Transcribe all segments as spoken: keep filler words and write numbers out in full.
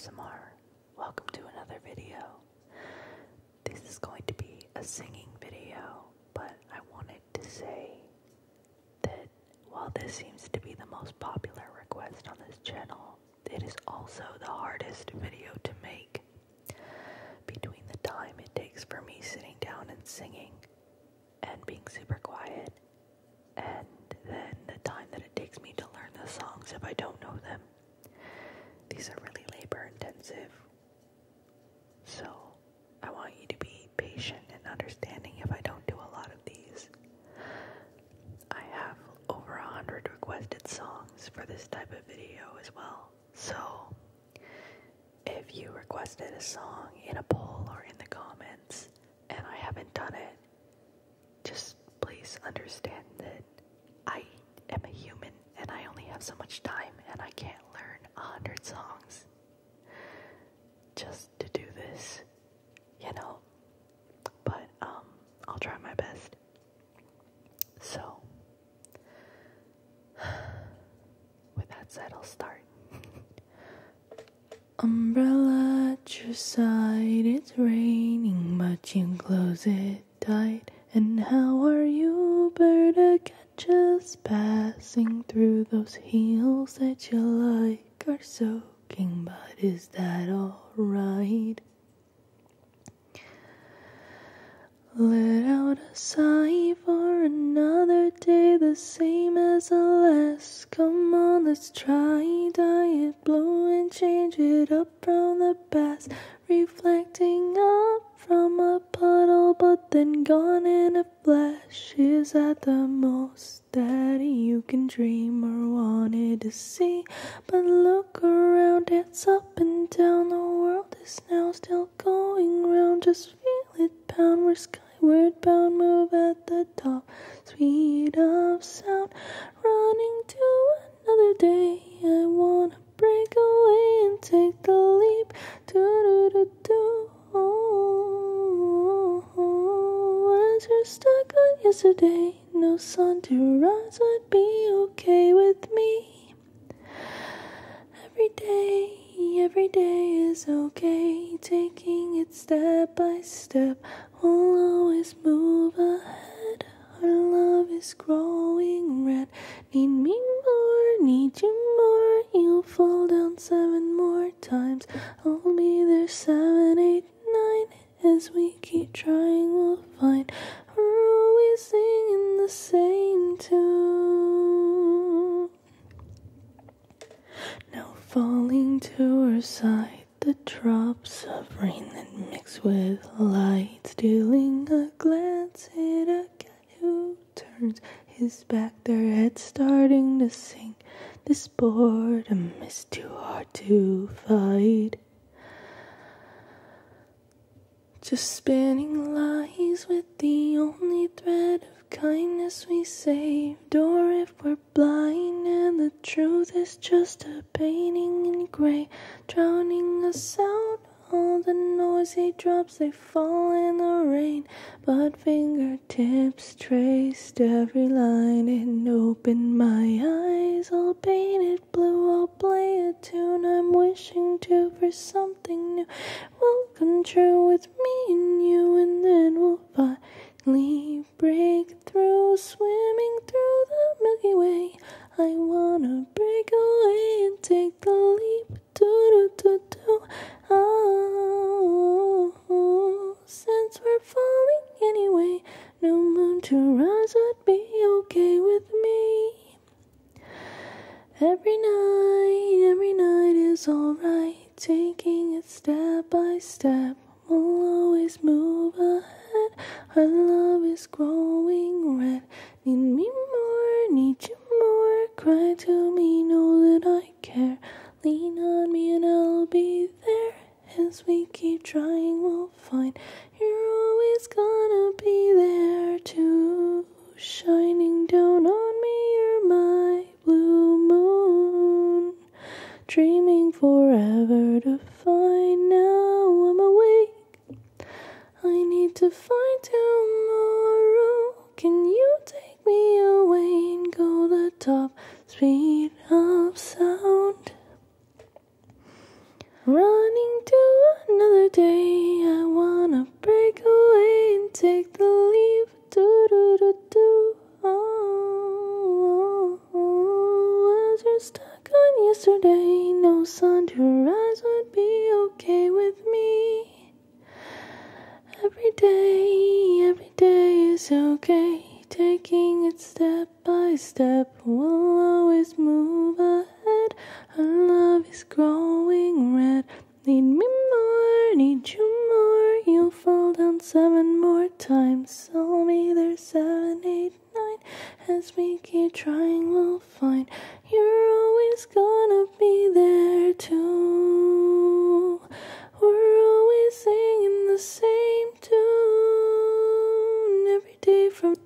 S M R. Welcome to another video. This is going to be a singing video, but I wanted to say that while this seems to be the most popular request on this channel, it is also the hardest video to make. Between the time it takes for me sitting down and singing and being super quiet, and then the time that it takes me to learn the songs if I don't know them. These are really labor intensive, so I want you to be patient and understanding if I don't do a lot of these. I have over a hundred requested songs for this type of video as well, so if you requested a song in a poll or in the comments and I haven't done it, just please understand that I am a human and I only have so much time and I can't learn a hundred songs just to do this, you know, but um, I'll try my best. So, with that said, I'll start. Umbrella at your side, it's raining, but you close it tight. And how are you, bird, to catch us passing through those heels that you like are soaking, but is that alright? Let out a sigh for another day, the same as the last. Come on, let's try diet blue and change it up from the past. Reflecting up from a puddle, but then gone in a flash. Is that the most that you can dream or wanted to see? But look around, it's up and down. The world is now still going round. Just feel it pound. We're skyward bound, move at the top speed of sound. Running to another day, I wanna break away and take the leap. Do do do do. As you're stuck on yesterday, no sun to rise would be okay with me. Every day, every day is okay. Taking it step by step, we'll always move ahead. Our love is growing red. Need me more, need you more. You'll fall down seven more times. I'll be there seven, eight, nine. As we keep trying, we'll find we're always singing the same tune. Now falling to her side, the drops of rain that mix with light, stealing a glance at a cat who turns his back, their head starting to sink. This boredom is too hard to fight. Just spinning lies with the only thread of kindness we saved. Or if we're blind and the truth is just a painting in gray, drowning us out. All the noisy drops, they fall in the rain, but fingertips traced every line and opened my eyes. I'll paint it blue, I'll play a tune I'm wishing to for something new. Will come true with me and you, and then we'll finally break through, swimming through the Milky Way. I wanna break away and take the leap. Do do do do. Oh, since we're falling anyway, no moon to rise would be okay with me. Every night, every night is alright. Taking it step by step, we'll always move ahead. Our love is growing red. Need me more, need you more. Cry to me, know that I care. Lean on me and I'll be there. As we keep trying, we'll find you're always gonna be there too. Shining down on me, you're my blue moon. Dreaming forever to find, now I'm awake. I need to find tomorrow. Can you take me away and go the top speed of sound? Run day I wanna break away and take the leap. Do do do do. Oh, oh, oh. As you're stuck on yesterday, no sun to rise would be okay with me. Every day, every day is okay. Taking it step by step, we'll always move ahead. Our love is growing red. Need me more, need you more. You'll fall down seven more times. Tell me there's seven, eight, nine. As we keep trying, we'll find you're always gonna be there too. We're always singing the same tune every day from.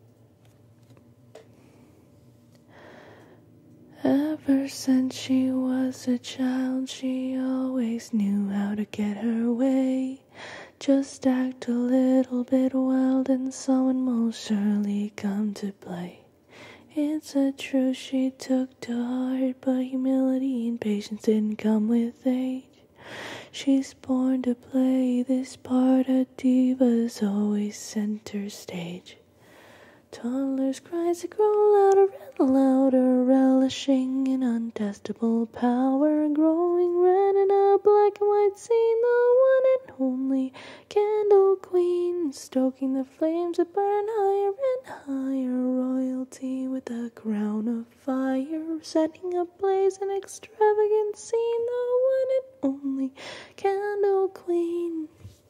Ever since she was a child, she always knew how to get her way. Just act a little bit wild and someone will surely come to play. It's a truth she took to heart, but humility and patience didn't come with age. She's born to play this part, a diva's always center stage. Toddlers' cries that grow louder and louder, relishing in untestable power, growing red in a black and white scene, the one and only Candle Queen, stoking the flames that burn higher and higher, royalty with a crown of fire, setting ablaze an extravagant scene, the one and only Candle Queen.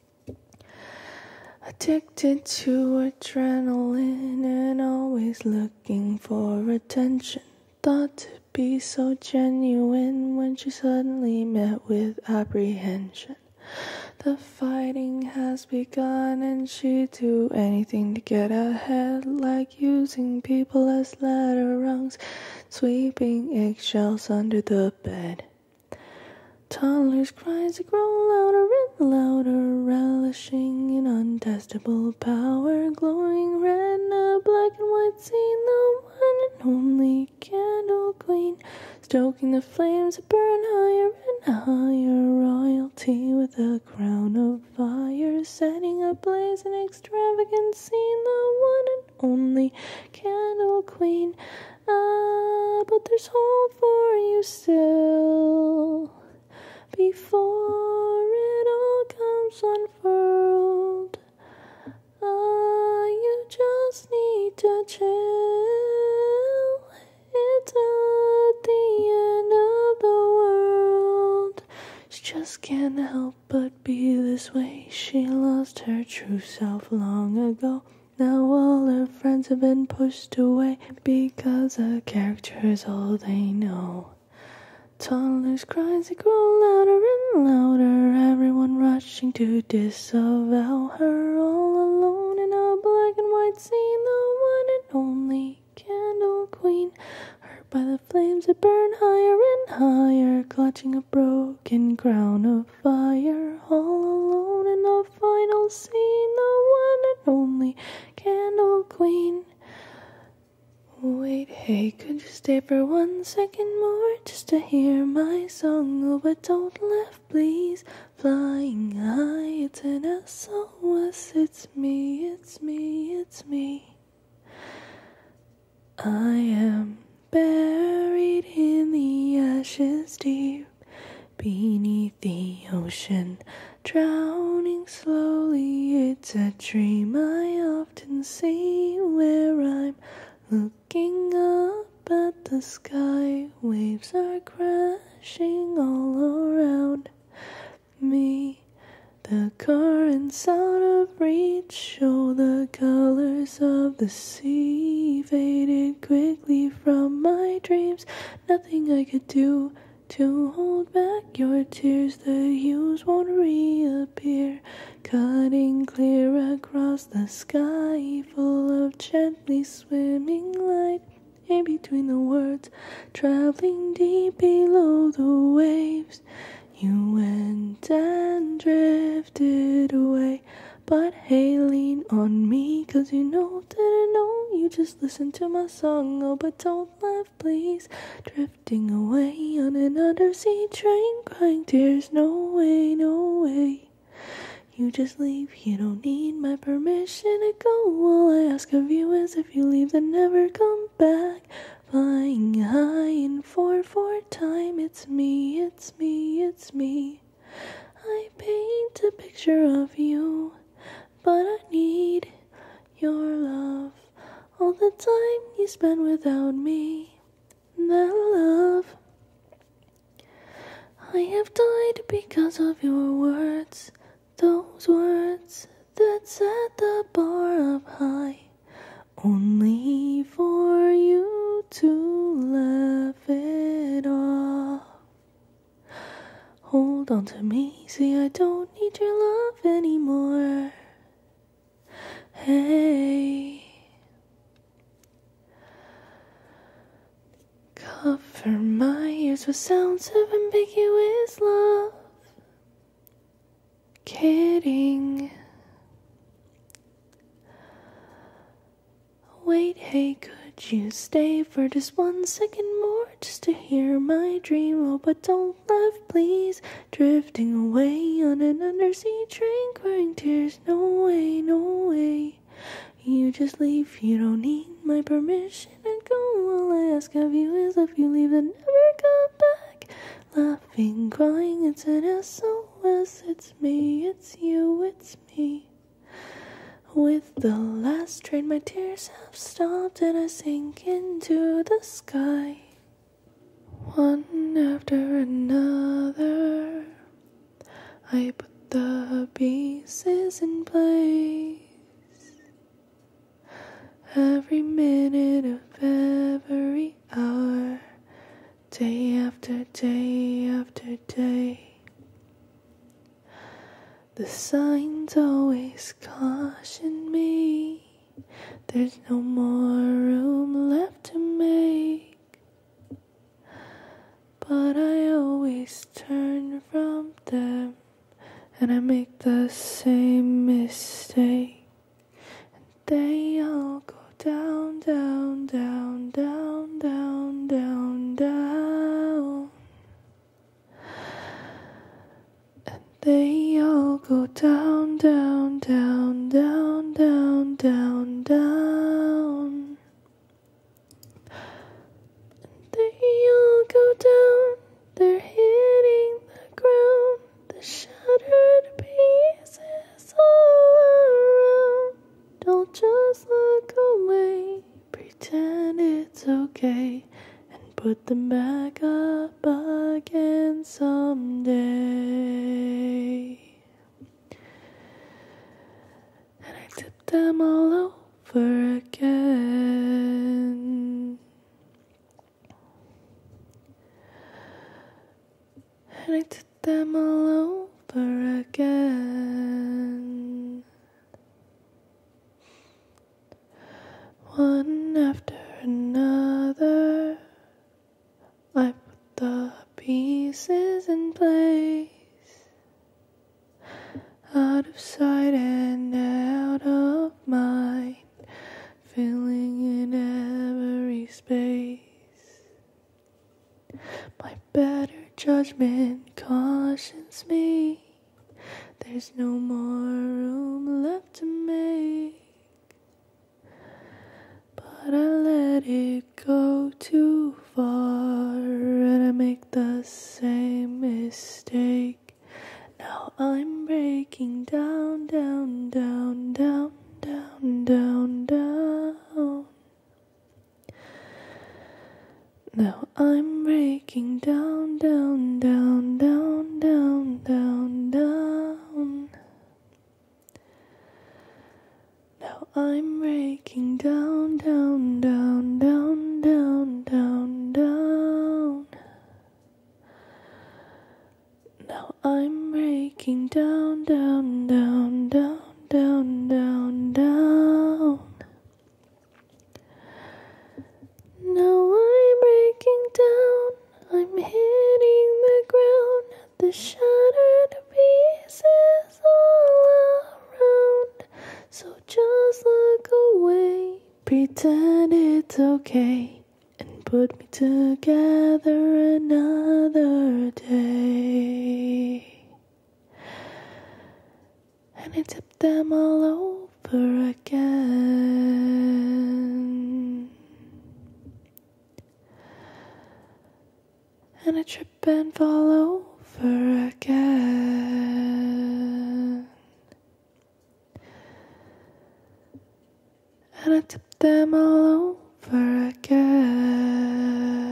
Addicted to adrenaline and always looking for attention. Thought to be so genuine when she suddenly met with apprehension. The fighting has begun and she'd do anything to get ahead, like using people as ladder rungs, sweeping eggshells under the bed. Toddlers' cries that grow louder and louder, relishing in untestable power, glowing red in a black and white scene, the one and only Candle Queen, stoking the flames that burn higher and higher, royalty with a crown of fire, setting ablaze an extravagant scene, the one and only Candle Queen. Ah, but there's hope for you still. Before it all comes unfurled, ah, you just need to chill. It's at the end of the world. She just can't help but be this way. She lost her true self long ago. Now all her friends have been pushed away because a character is all they know. Toddlers' cries that grow louder and louder, everyone rushing to disavow her, all alone in a black and white scene, the one and only Candle Queen, hurt by the flames that burn higher and higher, clutching a broken crown of fire, all alone in the final scene, the one and only Candle Queen. Wait, hey, could you stay for one second more just to hear my song? Oh, but don't laugh, please. Flying high, it's an S O S. It's me, it's me, it's me. I am buried in the ashes deep beneath the ocean, drowning slowly. It's a dream I often see where I'm looking up at the sky, waves are crashing all around me. The currents out of reach show the colors of the sea, faded quickly from my dreams. Nothing I could do to hold back your tears, the hues won't reappear, cutting clear across the sky, full of gently swimming light. In between the words, traveling deep below the waves, you went and drifted away. But hey, lean on me, cause you know that I know you just listen to my song. Oh, but don't laugh, please. Drifting away on an undersea train, crying tears, no way, no way. You just leave, you don't need my permission to go. All I ask of you is if you leave, then never come back. Flying high in four four time, it's me, it's me, it's me. I paint a picture of you, but I need your love. All the time you spend without me, that love. I have died because of your words, those words that set the bar up high, only for you to laugh it off. Hold on to me, see I don't need your love anymore. Hey, cover my ears with sounds of ambiguous love. Kidding. Wait, hey, could you stay for just one second more, just to hear my dream? Oh, but don't laugh, please. Drifting away on an undersea train, crying tears. No way, no way. You just leave, you don't need my permission to go. All I ask of you is if you leave, then never come back. Laughing, crying, it's an S O S. It's me, it's you, it's me. With the last train, my tears have stopped and I sink into the sky. One after another, I put the pieces in place. Every minute of every hour, day after day after day. The signs always caution me, there's no more room left to make. But I always turn from them, and I make the same mistake. And they all go down, down, down, down, down, down, down. And they all go down, down, down, down, down, down, down. And they all go down, they're hitting the ground, the shattered pieces all around. Don't just look away, pretend it's okay, and put them back up again someday. And I tip them all over again. And I tip them all over again. One after another, I put the pieces in place. Out of sight and out of mind, filling in every space. My better judgment cautions me, there's no more room left to make. But I let it go too far, and I make the same mistake. Now I'm breaking down, down, down, down, down, down, down. Now I'm breaking down, down, down, down, down, down, down. Now I'm breaking down, down, down, down, down, down, down. Now I'm breaking down, down, down, down, down, down, down. Now I'm breaking down, I'm hitting the ground, the shattered pieces all around. So just look away, pretend it's okay, and put me together another day. I tip them all over again. And I trip and fall over again. And I tip them all over again.